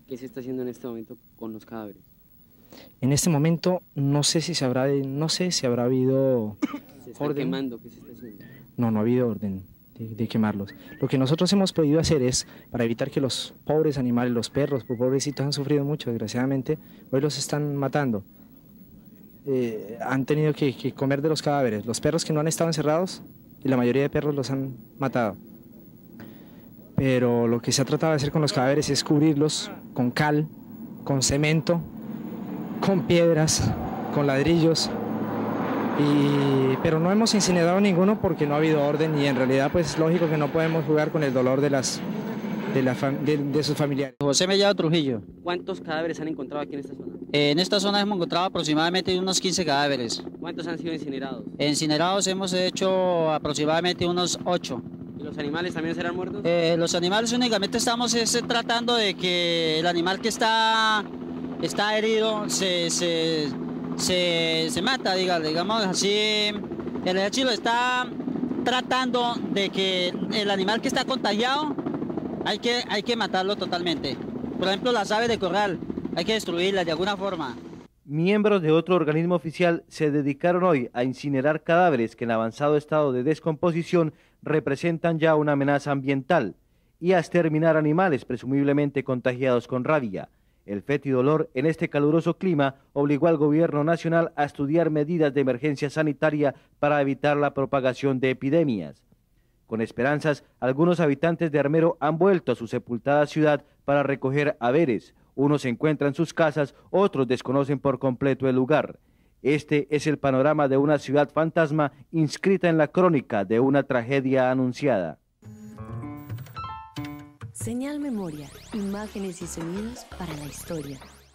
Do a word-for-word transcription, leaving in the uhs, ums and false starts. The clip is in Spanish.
¿Qué se está haciendo en este momento con los cadáveres? En este momento no sé si se habrá, no sé si habrá habido ¿Se están orden. quemando? ¿Qué se está haciendo? No, no ha habido orden de, de quemarlos. Lo que nosotros hemos podido hacer es, para evitar que los pobres animales, los perros, pues, pobrecitos, han sufrido mucho, desgraciadamente, hoy los están matando. Eh, han tenido que, que comer de los cadáveres. Los perros que no han estado encerrados, y la mayoría de perros los han matado. Pero lo que se ha tratado de hacer con los cadáveres es cubrirlos con cal, con cemento, con piedras, con ladrillos. Y, pero no hemos incinerado ninguno porque no ha habido orden y en realidad pues es lógico que no podemos jugar con el dolor de, las, de, la fam de, de sus familiares. José Mellado Trujillo. ¿Cuántos cadáveres han encontrado aquí en esta zona? Eh, en esta zona hemos encontrado aproximadamente unos quince cadáveres. ¿Cuántos han sido incinerados? Incinerados hemos hecho aproximadamente unos ocho. ¿Y los animales también serán muertos? Eh, los animales únicamente estamos es, tratando de que el animal que está, está herido se... se Se, se mata, digamos, digamos así. El ejército está tratando de que el animal que está contagiado hay que, hay que matarlo totalmente. Por ejemplo, las aves de corral, hay que destruirlas de alguna forma. Miembros de otro organismo oficial se dedicaron hoy a incinerar cadáveres que en avanzado estado de descomposición representan ya una amenaza ambiental y a exterminar animales presumiblemente contagiados con rabia. El fétido olor en este caluroso clima obligó al gobierno nacional a estudiar medidas de emergencia sanitaria para evitar la propagación de epidemias. Con esperanzas, algunos habitantes de Armero han vuelto a su sepultada ciudad para recoger haberes. Unos se encuentran en sus casas, otros desconocen por completo el lugar. Este es el panorama de una ciudad fantasma inscrita en la crónica de una tragedia anunciada. Señal Memoria, imágenes y sonidos para la historia.